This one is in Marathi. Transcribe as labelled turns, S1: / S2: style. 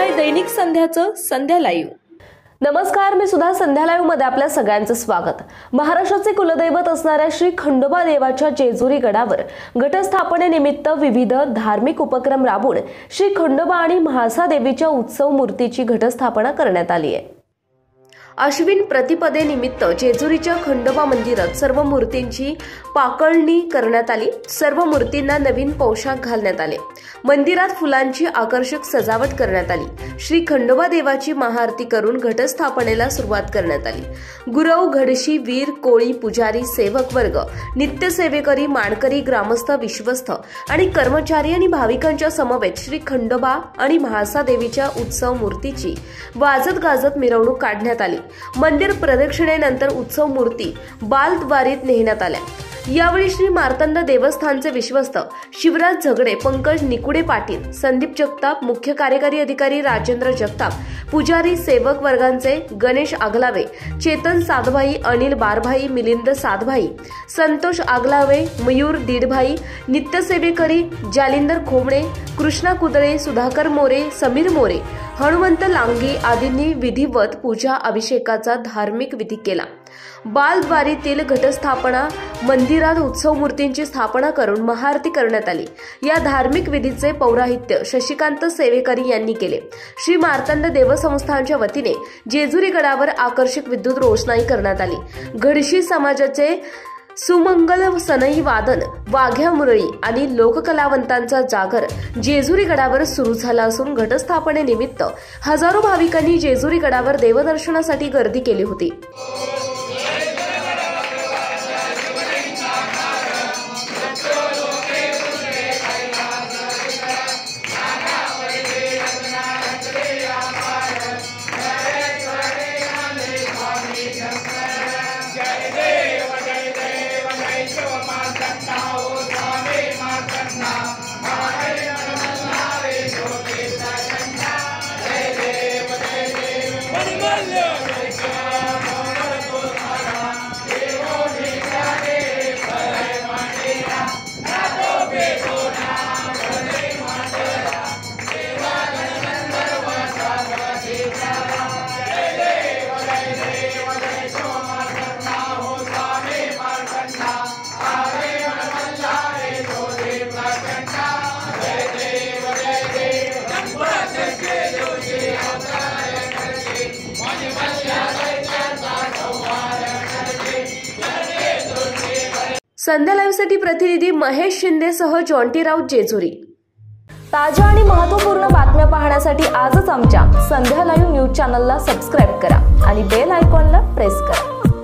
S1: आहे दैनिक संध्याचं संध्या लाईव्ह।
S2: नमस्कार, मी सुद्धा संध्या लाईव्ह मध्ये आपल्या सगळ्यांचं स्वागत। महाराष्ट्राचे कुलदैवत असणाऱ्या श्री खंडोबा देवाच्या जेजुरी गडावर घटस्थापनेनिमित्त विविध धार्मिक उपक्रम राबवून श्री खंडोबा आणि म्हाळसा देवीच्या उत्सव मूर्तीची घटस्थापना करण्यात आली आहे। अश्विन प्रतिपदेनिमित्त जेजुरीच्या खंडोबा मंदिरात सर्व मूर्तींची पाकळणी करण्यात आली। सर्व मूर्तींना नवीन पोशाख घालण्यात आले। मंदिरात फुलांची आकर्षक सजावट करण्यात आली। श्री खंडोबा देवाची महाआरती करून घटस्थापनेला सुरुवात करण्यात आली। गुरव, घडशी, वीर, कोळी, पुजारी, सेवक वर्ग, नित्यसेवेकरी, मानकरी, ग्रामस्थ, विश्वस्त आणि कर्मचारी आणि भाविकांच्या समवेत श्री खंडोबा आणि म्हाळसा देवीच्या उत्सव मूर्तीची वाजत गाजत मिरवणूक काढण्यात आली। मंदिर प्रदक्षिणेनंतर उत्सव मूर्ती बालद्वारीत नेण्यात आल्या। यावेळी श्री मार्तंड देवस्थानचे विश्वस्त शिवराज झगडे, पंकज निकुडे पाटील, संदीप जगताप, मुख्य कार्यकारी अधिकारी राजेंद्र जगताप, पुजारी, सेवक वर्गांचे गणेश आगलावे, चेतन साधभाई, अनिल बारभाई, मिलिंद साधभाई, संतोष आगलावे, मयूर दीडभाई, नित्यसेवेकरी जालिंदर खोमणे, कृष्णा कुदळे, सुधाकर मोरे, समीर मोरे, हनुमंत लांगी आदींनी विधिवत पूजा अभिषेकाचा धार्मिक विधी केला। बालद्वारीतील घटस्थापना मंदिरात उत्सव मूर्तींची स्थापना करून महाआरती करण्यात आली। या धार्मिक विधीचे पौराहित्य शशिकांत सेवेकरी यांनी केले। श्री मार्तंड देवस्थानच्या वतीने जेजुरी गडावर आकर्षक विद्युत रोषणाई करण्यात आली। घडशी समाजाचे सुमंगल सनई वादन, वाघ्या मुरळी आणि लोककलावंतांचा जागर जेजुरी गडावर सुरू झाला असून घटस्थापनेनिमित्त हजारो भाविकांनी जेजुरी गडावर देवदर्शनासाठी गर्दी केली होती। संध्या लाईव्हसाठी प्रतिनिधी महेश शिंदेसह जॉन्टी राऊत, जेजुरी। ताज्या आणि महत्त्वपूर्ण बातम्या पाहण्यासाठी आजच आमच्या संध्या लाईव्ह न्यूज चॅनलला सबस्क्राईब करा आणि बेल आयकॉनला प्रेस करा।